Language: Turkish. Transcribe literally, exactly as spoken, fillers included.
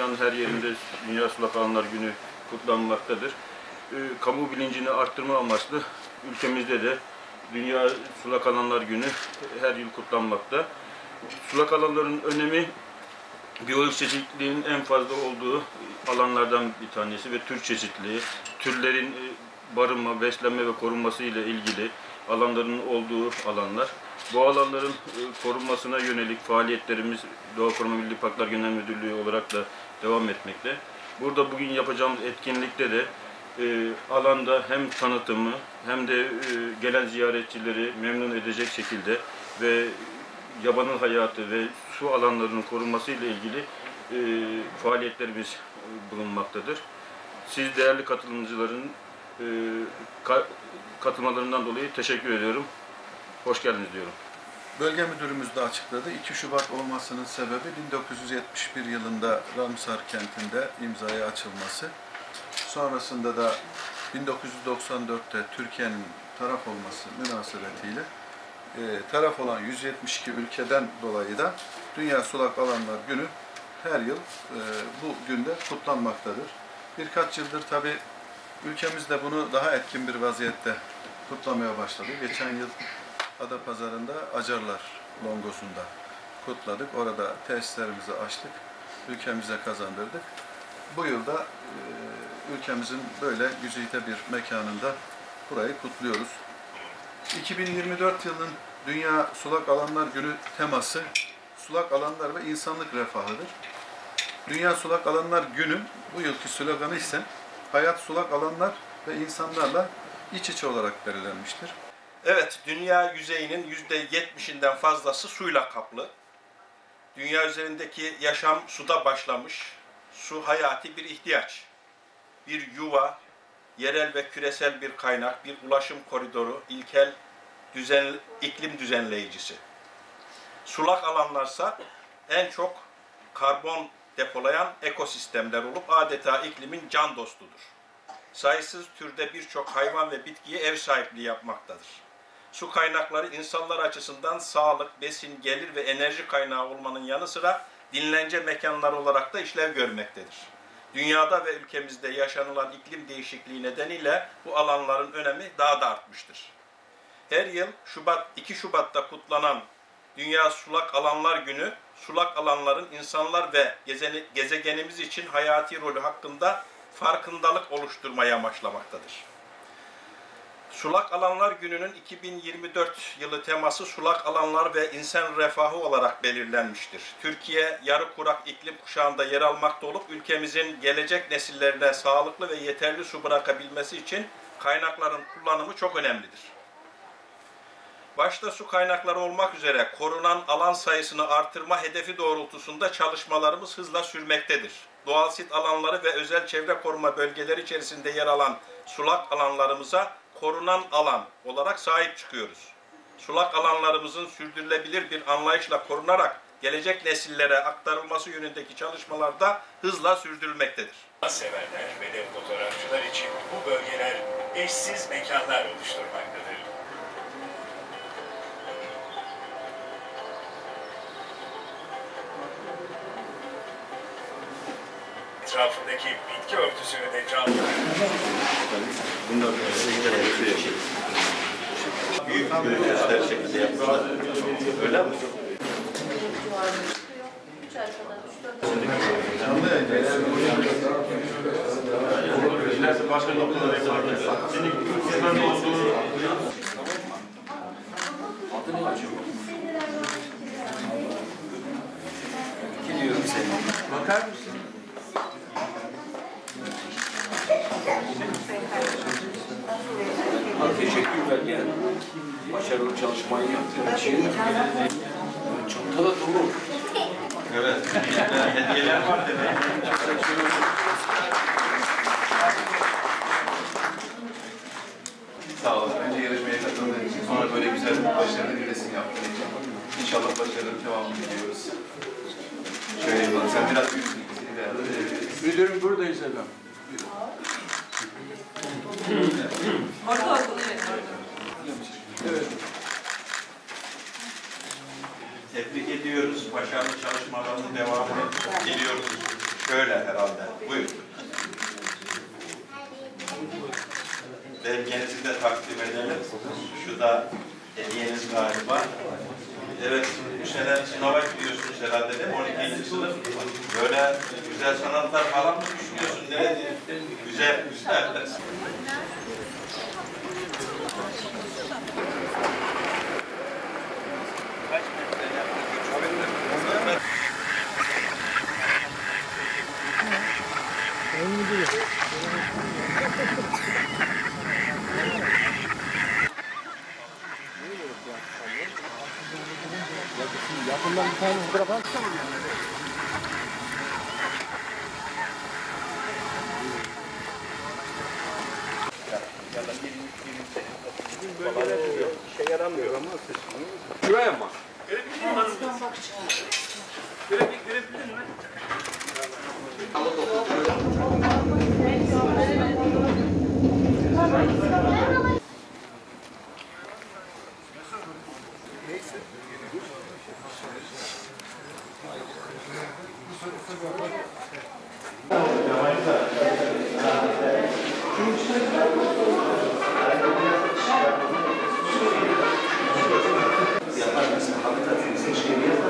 dünyanın her yerinde Dünya Sulak Alanlar Günü kutlanmaktadır. E, kamu bilincini arttırma amaçlı ülkemizde de Dünya Sulak Alanlar Günü her yıl kutlanmakta. Sulak alanların önemi biyolojik çeşitliliğin en fazla olduğu alanlardan bir tanesi ve tür çeşitliliği, türlerin barınma, beslenme ve korunması ile ilgili alanların olduğu alanlar. Bu alanların korunmasına yönelik faaliyetlerimiz Doğa Koruma Milli Parklar Genel Müdürlüğü olarak da devam etmekte. Burada bugün yapacağımız etkinlikte de e, alanda hem tanıtımı hem de e, gelen ziyaretçileri memnun edecek şekilde ve yabanıl hayatı ve su alanlarının korunması ile ilgili e, faaliyetlerimiz bulunmaktadır. Siz değerli katılımcıların e, ka katılmalarından dolayı teşekkür ediyorum. Hoş geldiniz diyorum. Bölge müdürümüz de açıkladı. iki Şubat olmasının sebebi bin dokuz yüz yetmiş bir yılında Ramsar kentinde imzaya açılması. Sonrasında da bin dokuz yüz doksan dörtte Türkiye'nin taraf olması münasebetiyle e, taraf olan yüz yetmiş iki ülkeden dolayı da Dünya Sulak Alanlar Günü her yıl e, bu günde kutlanmaktadır. Birkaç yıldır tabii ülkemizde bunu daha etkin bir vaziyette kutlamaya başladı. Geçen yıl Adapazarı'nda Acarlar Longosu'nda kutladık. Orada tesislerimizi açtık. Ülkemize kazandırdık. Bu yılda e, ülkemizin böyle güzide bir mekanında burayı kutluyoruz. iki bin yirmi dört yılının Dünya Sulak Alanlar Günü teması sulak alanlar ve insanlık refahıdır. Dünya Sulak Alanlar Günü bu yılki sloganı ise hayat sulak alanlar ve insanlarla iç içe olarak belirlenmiştir. Evet, dünya yüzeyinin yüzde yetmişinden fazlası suyla kaplı. Dünya üzerindeki yaşam suda başlamış. Su hayati bir ihtiyaç. Bir yuva, yerel ve küresel bir kaynak, bir ulaşım koridoru, ilkel düzen, iklim düzenleyicisi. Sulak alanlarsa en çok karbon depolayan ekosistemler olup adeta iklimin can dostudur. Sayısız türde birçok hayvan ve bitkiye ev sahipliği yapmaktadır. Su kaynakları insanlar açısından sağlık, besin, gelir ve enerji kaynağı olmanın yanı sıra dinlence mekanları olarak da işlev görmektedir. Dünyada ve ülkemizde yaşanılan iklim değişikliği nedeniyle bu alanların önemi daha da artmıştır. Her yıl Şubat, iki Şubat'ta kutlanan Dünya Sulak Alanlar Günü, sulak alanların insanlar ve gezegenimiz için hayati rolü hakkında farkındalık oluşturmayı amaçlamaktadır. Sulak Alanlar Günü'nün iki bin yirmi dört yılı teması sulak alanlar ve insan refahı olarak belirlenmiştir. Türkiye, yarı kurak iklim kuşağında yer almakta olup ülkemizin gelecek nesillerine sağlıklı ve yeterli su bırakabilmesi için kaynakların kullanımı çok önemlidir. Başta su kaynakları olmak üzere korunan alan sayısını artırma hedefi doğrultusunda çalışmalarımız hızla sürmektedir. Doğal sit alanları ve özel çevre koruma bölgeleri içerisinde yer alan sulak alanlarımıza korunan alan olarak sahip çıkıyoruz. Sulak alanlarımızın sürdürülebilir bir anlayışla korunarak gelecek nesillere aktarılması yönündeki çalışmalar da hızla sürdürülmektedir. Severler ve de fotoğrafçılar için bu bölgeler eşsiz mekanlar oluşturmaktadır. Etrafındaki bitki örtüsünü de canlı. Bunlar büyük bir göster şekilde yapmışlar. Öyle mi? Başka noktalara yaparken senin kızların olduğu Adını açıyor. Gidiyorum seni. Bakar mısın? Teşekkürler yani. Başarılı çalışmayı yaptığın için. Çantada dolu. evet, hediyeler var dedi. Sağ olun. Önce yarışmaya katıldığın için, sonra böyle güzel başarılı bir resim yaptığın için. İnşallah başarının devamını diliyoruz. Şöyle yapalım. Sen biraz büyüksün. İkisini beraber edebiliriz. Müdürüm buradayız efendim. Orada orada evet. Evet. Tebrik ediyoruz. Başarılı çalışmalarının devamını diliyoruz. şöyle herhalde. Buyurun. Belgenizi de takdim edelim. Şu da hediyeniz galiba. Evet, bu sene sınava gidiyorsunuz herhalde değil mi? on ikinci sınıf. Böyle güzel sanatlar falan mı düşünüyorsun? Ne diyeyim? Güzel, güzel. Yakından bir tane fotoğraf atsana. İşe yaramıyor ama Şuraya mı? Yapar mısın? Habitatınızın şeyini